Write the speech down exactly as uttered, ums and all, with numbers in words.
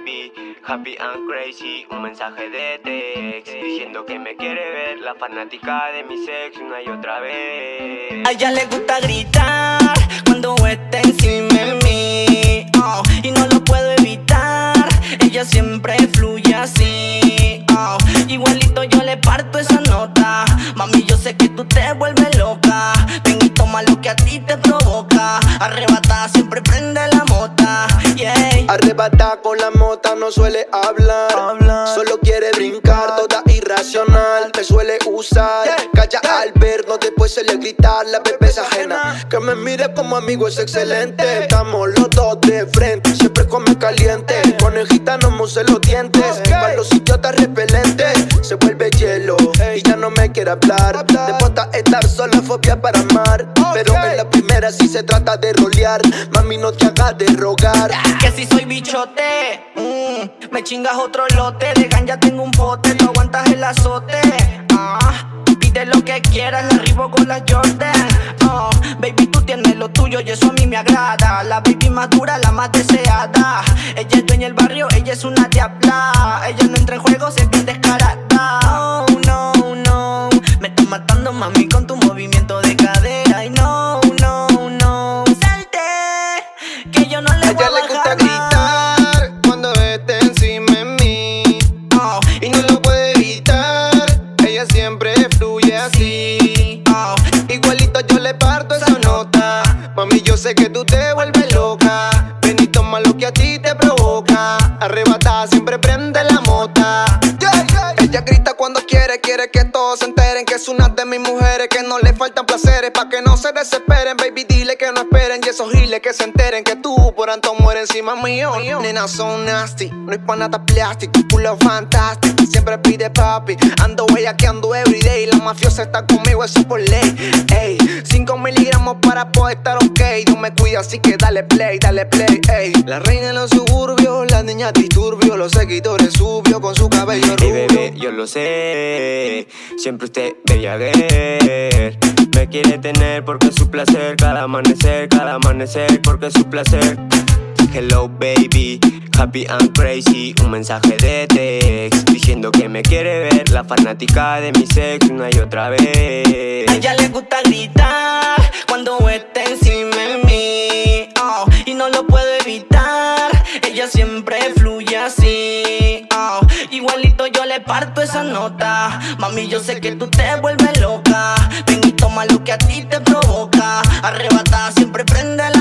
baby, happy and crazy. Un mensaje de text diciendo que me quiere ver, la fanática de mi sex una y otra vez. A ella le gusta gritar cuando está encima de mí, oh, y no lo puedo evitar. Ella siempre fluye así, oh, igualito yo le parto esa nota. Mami, yo sé que tú te vuelves loca. Ven y toma lo que a ti te provoca. Arrebatada siempre prende la mota, yeah. Arrebatada con la mota no suele hablar, hablar. Solo quiere brincar, toda irracional. Me suele usar, yeah. Calla al vernos, después se le grita la bebé es ajena. Que me mire como amigo es excelente. Estamos los dos de frente, siempre come caliente. Conejita no muse los dientes, para los idiotas repelentes. Se vuelve hielo y ya no me quiere hablar. Después de estar sola, fobia para amar. Pero en la primera sí se trata de rolear. Mami, no te hagas de rogar. Que si soy bichote, mm, me chingas otro lote. De ganja tengo un bote, tú aguantas el azote. Ah, pide lo que quieras, la arribo con la Jordan. Oh, baby, tú tienes lo tuyo y eso a mí me agrada. La baby más dura, la más deseada. Ella es dueña del barrio, ella es una diabla. Ella no entra en juegos, es bien descarada. Oh, no, no, me estás matando, mami, con tu movimiento de cadera. Y no, no, no, salte, que yo no le voy a bajar. A ella le gusta gritar cuando esté encima de mí, oh, y no lo puede evitar. Ella siempre fluye así, oh, igualito yo le parto esa nota. Mami, yo sé que tú te vuelves loca. Ven y toma lo que a ti te provoca. Arrebatada siempre prende la mota, yeah, yeah. Ella grita cuando quiere, quiere que todos se enteren que es una de mis mujeres, que no le faltan placeres, pa' que no se desesperen. Baby, dile que no esperen, y esos giles que se enteren que tú por tanto mueres encima mío. Nena, son nasty, no hay pa' nada plástico, culo fantástico, siempre pide papi. Ando bellaqueando everyday, la mafiosa está conmigo, eso por ley. Ey, cinco miligramos para poder estar ok. Dios me cuida, así que dale play, dale play, ey. La reina en los suburbios, la niña disturbio, los seguidores subió con su cabello rubio. Hey bebé, yo lo sé, siempre usted bella ver. Me quiere tener porque es su placer, cada amanecer, cada amanecer, porque es su placer. Hello baby, happy and crazy. Un mensaje de text diciendo que me quiere ver, la fanática de mi sex una y otra vez. A ella le gusta gritar cuando está encima de mí, oh, y no lo puedo evitar. Ella siempre fluye así, oh, igualito yo le parto esa nota. Mami, yo sé que tú te vuelves loca. Ven y toma lo que a ti te provoca. Arrebatada siempre prende la